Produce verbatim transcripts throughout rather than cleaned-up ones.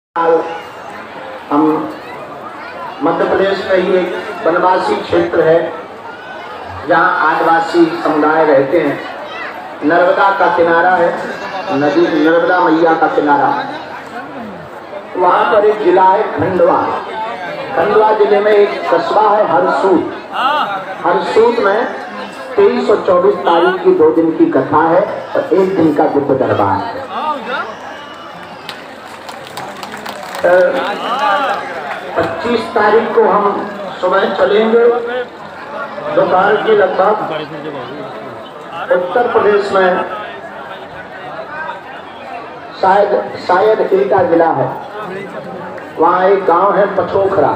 हम मध्य प्रदेश में ही एक वनवासी क्षेत्र है जहाँ आदिवासी समुदाय रहते हैं। नर्मदा का किनारा है, नदी नर्मदा मैया का किनारा। वहाँ पर एक जिला है खंडवा। खंडवा जिले में एक कस्बा है हरसूद। हरसूद में तेईस और चौबीस तारीख की दो दिन की कथा है और एक दिन का गुप्त दरबार है। पच्चीस तारीख को हम सुबह चलेंगे दोपहर की लगभग उत्तर प्रदेश में शायद शायद एटा जिला है, वहाँ एक गांव है पचोखरा,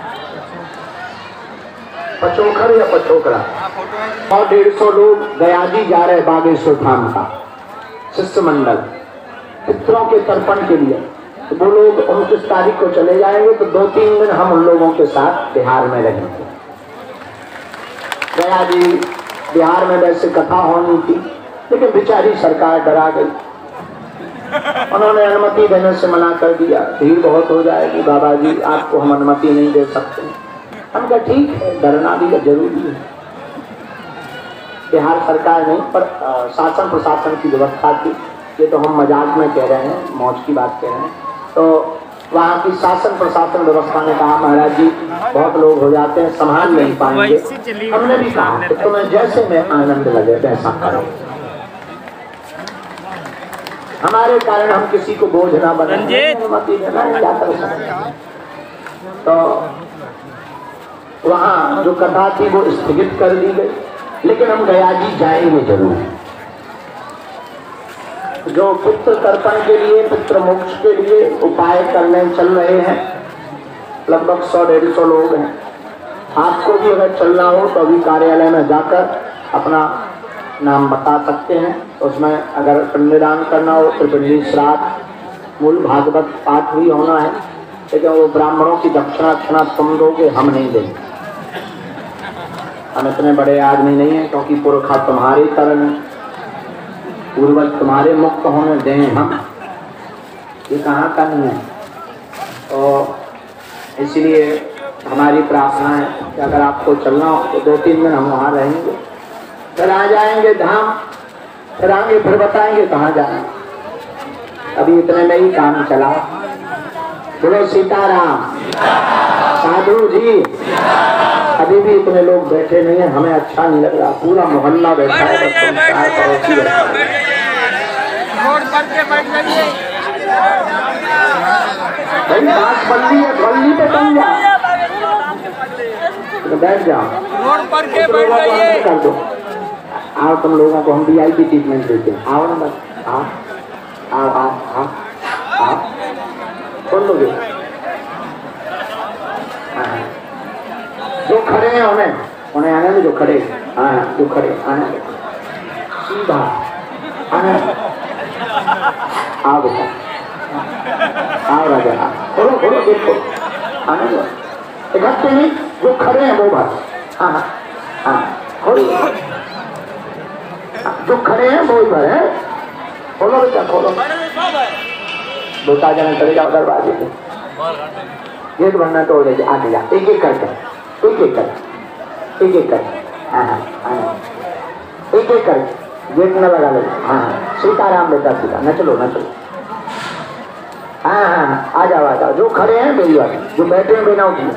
पचोखर या पचोखरा। और डेढ़ सौ लोग गयाजी जा रहे बागेश्वर धाम का शिष्टमंडल पितरों के तर्पण के लिए। तो वो लोग उनतीस तारीख को चले जाएंगे, तो दो तीन दिन हम उन लोगों के साथ बिहार में रहेंगे। गया जी बिहार में वैसे कथा होनी थी, लेकिन बेचारी सरकार डरा गई। उन्होंने अनुमति देने से मना कर दिया, भीड़ बहुत हो जाएगी बाबा जी, आपको हम अनुमति नहीं दे सकते। हम कहा ठीक है, डरना भी जरूरी है। बिहार सरकार नहीं पर शासन प्रशासन की व्यवस्था थी। ये तो हम मजाक में कह रहे हैं, मौज की बात कह रहे हैं। तो वहाँ की शासन प्रशासन व्यवस्था ने कहा महाराज जी बहुत लोग हो जाते हैं, संभाल नहीं पाएंगे। हमने भी कहा कि तुम्हें जैसे में आनंद लगे वैसा करो, हमारे कारण हम किसी को बोझ ना बनाए, अनुमति देना क्या कर सकते। तो वहाँ जो कथा थी वो स्थगित कर दी गई, लेकिन हम गया जी जाएंगे जरूर। जो पुत्र तर्पण के लिए, पुत्र मोक्ष के लिए उपाय करने चल रहे हैं, लगभग सौ डेढ़ सौ लोग हैं। आपको भी अगर चलना हो तो अभी कार्यालय में जाकर अपना नाम बता सकते हैं। उसमें अगर पिंडदान करना हो तो पिंडी श्राद्ध मूल भागवत पाठ भी होना है, लेकिन वो ब्राह्मणों की दक्षिणा दक्षिणा तुम दोगे, हम नहीं देंगे। हम इतने बड़े आदमी नहीं हैं, क्योंकि पुरखा तुम्हारे तरह पूर्वज तुम्हारे मुक्त होने दें हम, ये कहाँ का नहीं है। तो इसलिए हमारी प्रार्थना है कि अगर आपको चलना हो तो दो तीन दिन हम वहाँ रहेंगे, फिर आ जाएंगे धाम, फिर आएंगे, फिर बताएंगे कहाँ जाना। अभी इतने में ही काम चला। बोलो सीताराम। साधु जी अभी भी इतने लोग बैठे नहीं हैं, हमें अच्छा नहीं लग रहा। पूरा मोहल्ला बैठा है, भाई बल्ली है, बल्ली पे बन जा, तो बैठ जाओ, रोड पर के बैठ जाइए। कर दो, आओ तुम लोगों को हम वी आई पी ट्रीटमेंट देते हैं। आओ ना बस, आओ आओ आओ आओ आओ, कौन लोगे जो खड़े हैं उन्हें उन्हें आने में, जो खड़े हाँ जो खड़े आने सीधा आने। आओ बेटा, आओ राजा, खोलो खोलो देखो, आने दो, इकट्ठे नहीं, जो खड़े हैं वो बस। हाँ हाँ हाँ खोलो, जो खड़े हैं वो भर है, खोलो बेटा खोलो। दो चार जने चले जाओ दरवाजे पे, गेट बनना तो आगे जा, एक एक करके, एक एक कर, एक एक कर, हाँ हाँ एक एक कर, गेट न लगा लो। हाँ सीताराम बेटा सीता, न चलो न चलो। हाँ हाँ आ जाओ आ जाओ, जो खड़े हैं मेरी बात, जो बैठे हैं बिना उठिए।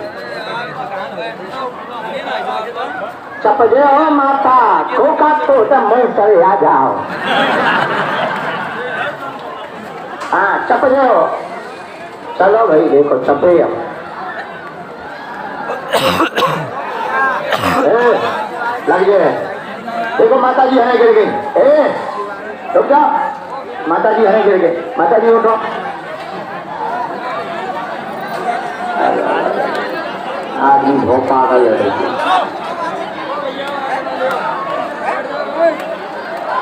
चपजे हो माता खोखा तो मैं चले आ जाओ। हाँ चपजे हो, चलो भाई देखो चपे हो। लग गए देखो, माता जी है गिर गई। ए रुक जाओ, माता जी है गिर गई, माता जी उठो। आदमी बहुत पागल है।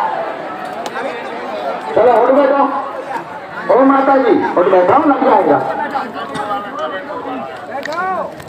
चलो उठ बैठो, ओ माता जी उठ बैठो, लग जाएगा।